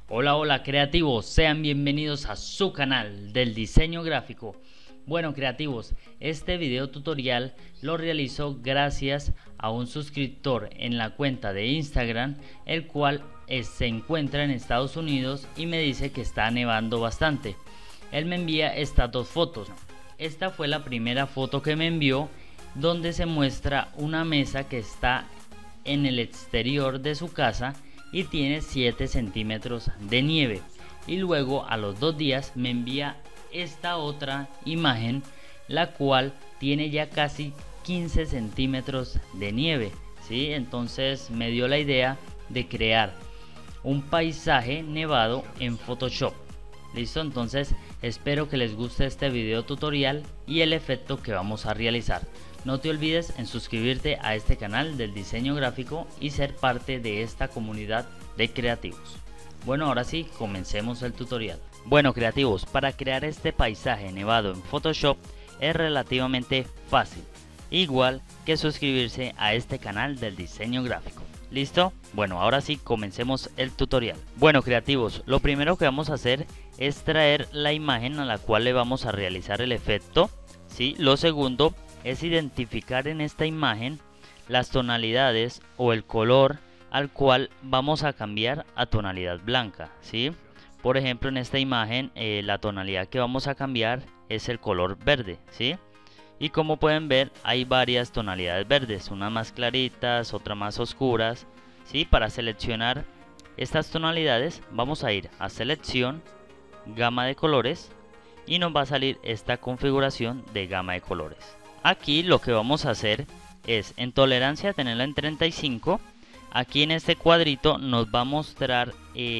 Hola, hola creativos, sean bienvenidos a su canal del diseño gráfico. Bueno creativos, este video tutorial lo realizo gracias a un suscriptor en la cuenta de Instagram, el cual se encuentra en Estados Unidos y me dice que está nevando bastante. Él me envía estas dos fotos. Esta fue la primera foto que me envió, donde se muestra una mesa que está en el exterior de su casa y tiene 7 centímetros de nieve. Y luego a los 2 días me envía esta otra imagen, la cual tiene ya casi 15 centímetros de nieve, ¿sí? Entonces me dio la idea de crear un paisaje nevado en Photoshop. Listo, entonces espero que les guste este video tutorial y el efecto que vamos a realizar. No te olvides en suscribirte a este canal del diseño gráfico y ser parte de esta comunidad de creativos. Bueno, ahora sí, comencemos el tutorial. Bueno creativos, para crear este paisaje nevado en Photoshop es relativamente fácil, igual que suscribirse a este canal del diseño gráfico. ¿Listo? Bueno, ahora sí, comencemos el tutorial. Bueno creativos, lo primero que vamos a hacer es traer la imagen a la cual le vamos a realizar el efecto, ¿sí? Lo segundo es identificar en esta imagen las tonalidades o el color al cual vamos a cambiar a tonalidad blanca, ¿sí? Por ejemplo, en esta imagen la tonalidad que vamos a cambiar es el color verde, ¿sí? Y como pueden ver, hay varias tonalidades verdes, unas más claritas, otras más oscuras, ¿sí? Para seleccionar estas tonalidades vamos a ir a selección, gama de colores, y nos va a salir esta configuración de gama de colores. Aquí lo que vamos a hacer es en tolerancia tenerla en 35. Aquí en este cuadrito nos va a mostrar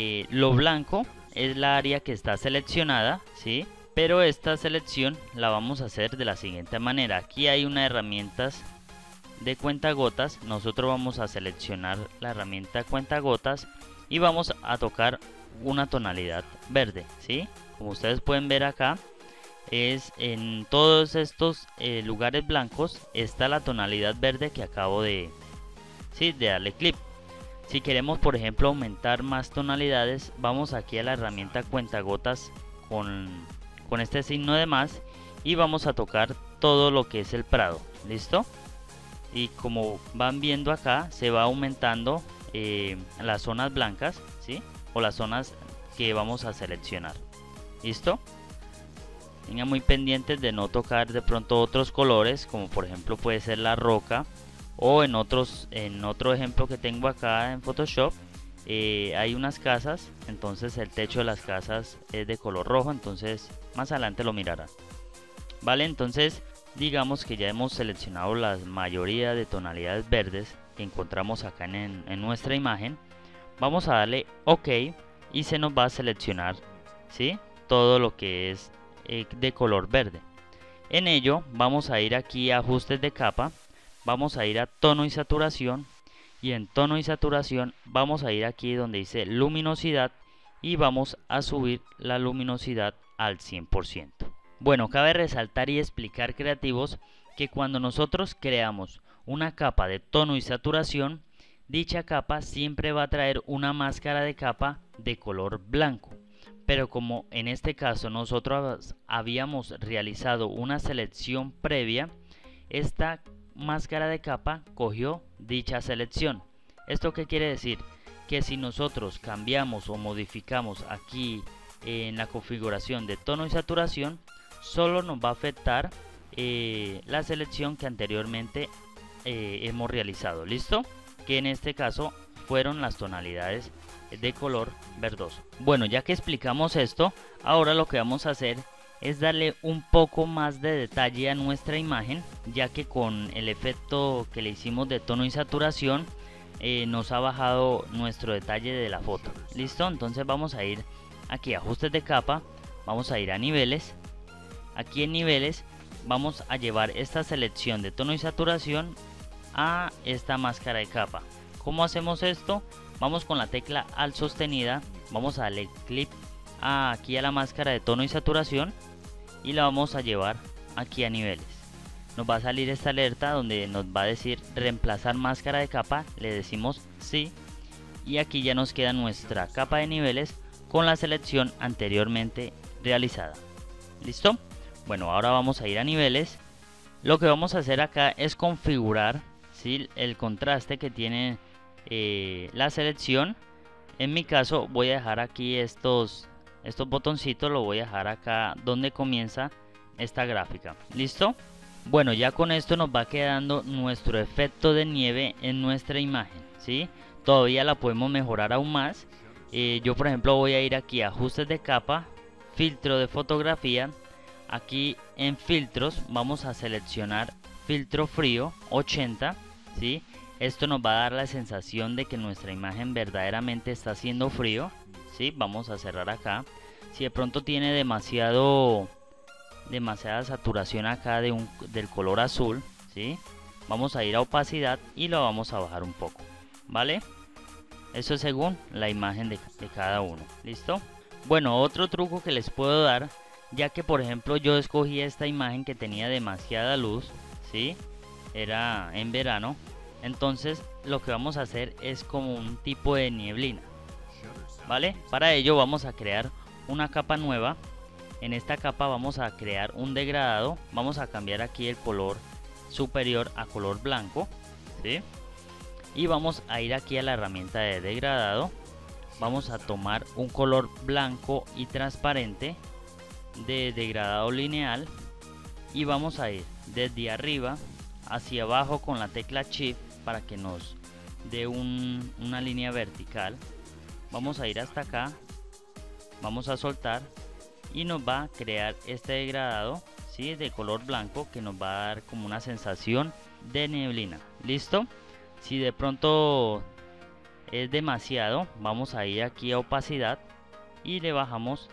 lo blanco es la área que está seleccionada, ¿sí? Pero esta selección la vamos a hacer de la siguiente manera. Aquí hay unas herramientas de cuentagotas. Nosotros vamos a seleccionar la herramienta cuentagotas y vamos a tocar una tonalidad verde, ¿sí? Como ustedes pueden ver acá, es en todos estos lugares blancos está la tonalidad verde que acabo de darle clic. Si queremos, por ejemplo, aumentar más tonalidades, vamos aquí a la herramienta cuentagotas con este signo de más y vamos a tocar todo lo que es el prado. ¿Listo? Y como van viendo acá, se va aumentando las zonas blancas, ¿sí? O las zonas que vamos a seleccionar. ¿Listo? Tengan muy pendientes de no tocar de pronto otros colores, como por ejemplo puede ser la roca, o en otro ejemplo que tengo acá en Photoshop, hay unas casas, entonces el techo de las casas es de color rojo, entonces más adelante lo mirarán. Vale, entonces digamos que ya hemos seleccionado la mayoría de tonalidades verdes que encontramos acá en nuestra imagen. Vamos a darle OK y se nos va a seleccionar, ¿sí? Todo lo que es de color verde. En ello vamos a ir aquí a ajustes de capa, vamos a ir a tono y saturación, y en tono y saturación vamos a ir aquí donde dice luminosidad y vamos a subir la luminosidad al 100%. Bueno, cabe resaltar y explicar creativos que cuando nosotros creamos una capa de tono y saturación, dicha capa siempre va a traer una máscara de capa de color blanco. Pero como en este caso nosotros habíamos realizado una selección previa, esta máscara de capa cogió dicha selección. ¿Esto qué quiere decir? Que si nosotros cambiamos o modificamos aquí en la configuración de tono y saturación, solo nos va a afectar la selección que anteriormente hemos realizado. ¿Listo? Que en este caso fueron las tonalidades de color verdoso. Bueno, ya que explicamos esto, ahora lo que vamos a hacer es darle un poco más de detalle a nuestra imagen, ya que con el efecto que le hicimos de tono y saturación nos ha bajado nuestro detalle de la foto. ¿Listo? Entonces vamos a ir aquí a ajustes de capa, vamos a ir a niveles. Aquí en niveles vamos a llevar esta selección de tono y saturación a esta máscara de capa. ¿Cómo hacemos esto? Vamos con la tecla Alt sostenida, vamos a darle clic aquí a la máscara de tono y saturación y la vamos a llevar aquí a niveles. Nos va a salir esta alerta donde nos va a decir reemplazar máscara de capa, le decimos sí y aquí ya nos queda nuestra capa de niveles con la selección anteriormente realizada. ¿Listo? Bueno, ahora vamos a ir a niveles. Lo que vamos a hacer acá es configurar, ¿sí?, el contraste que tiene la selección. En mi caso voy a dejar aquí estos botoncitos, lo voy a dejar acá donde comienza esta gráfica. ¿Listo? Bueno, ya con esto nos va quedando nuestro efecto de nieve en nuestra imagen, ¿sí? Todavía la podemos mejorar aún más. Yo por ejemplo voy a ir aquí a ajustes de capa, filtro de fotografía. Aquí en filtros vamos a seleccionar filtro frío 80, ¿sí? Esto nos va a dar la sensación de que nuestra imagen verdaderamente está haciendo frío, ¿sí? Vamos a cerrar acá. Si de pronto tiene demasiada saturación acá del color azul, ¿sí?, vamos a ir a opacidad y lo vamos a bajar un poco, ¿vale? Eso es según la imagen de cada uno. ¿Listo? Bueno, otro truco que les puedo dar, ya que por ejemplo yo escogí esta imagen que tenía demasiada luz, ¿sí?, era en verano. Entonces lo que vamos a hacer es como un tipo de nieblina, ¿vale? Para ello vamos a crear una capa nueva. En esta capa vamos a crear un degradado. Vamos a cambiar aquí el color superior a color blanco, ¿sí? Y vamos a ir aquí a la herramienta de degradado. Vamos a tomar un color blanco y transparente de degradado lineal y vamos a ir desde arriba hacia abajo con la tecla Shift para que nos dé una línea vertical. Vamos a ir hasta acá, vamos a soltar y nos va a crear este degradado, ¿sí?, de color blanco, que nos va a dar como una sensación de neblina. ¿Listo? Si de pronto es demasiado, vamos a ir aquí a opacidad y le bajamos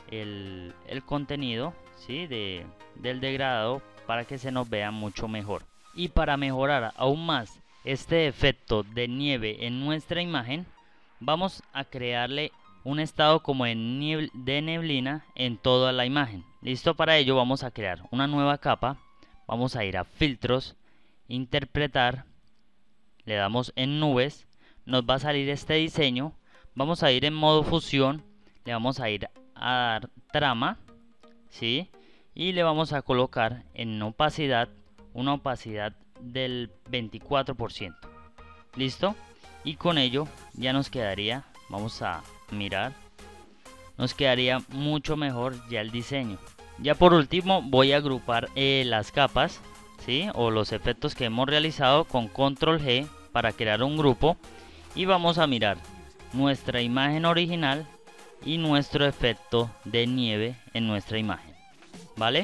el contenido, ¿sí?, del degradado para que se nos vea mucho mejor. Y para mejorar aún más este efecto de nieve en nuestra imagen, vamos a crearle un estado como de neblina en toda la imagen. ¿Listo? Para ello vamos a crear una nueva capa. Vamos a ir a filtros, interpretar, le damos en nubes, nos va a salir este diseño. Vamos a ir en modo fusión, le vamos a ir a dar trama, ¿sí?, y le vamos a colocar en opacidad una opacidad del 24%. ¿Listo? Y con ello ya nos quedaría, vamos a mirar, nos quedaría mucho mejor ya el diseño. Ya por último voy a agrupar las capas, ¿sí?, o los efectos que hemos realizado con control G para crear un grupo, y vamos a mirar nuestra imagen original y nuestro efecto de nieve en nuestra imagen, ¿vale?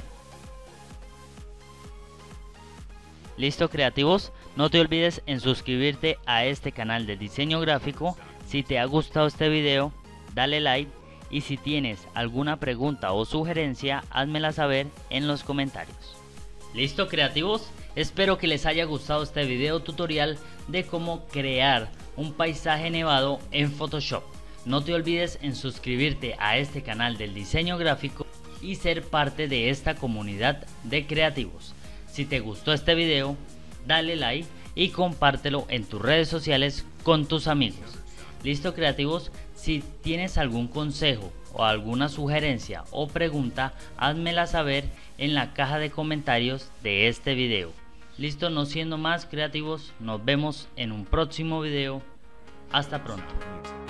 Listo, creativos, no te olvides en suscribirte a este canal de diseño gráfico. Si te ha gustado este video, dale like, y si tienes alguna pregunta o sugerencia, házmela saber en los comentarios. Listo, creativos, espero que les haya gustado este video tutorial de cómo crear un paisaje nevado en Photoshop. No te olvides en suscribirte a este canal del diseño gráfico y ser parte de esta comunidad de creativos. Si te gustó este video, dale like y compártelo en tus redes sociales con tus amigos. Listo, creativos, si tienes algún consejo o alguna sugerencia o pregunta, házmela saber en la caja de comentarios de este video. Listo, no siendo más, creativos, nos vemos en un próximo video. Hasta pronto.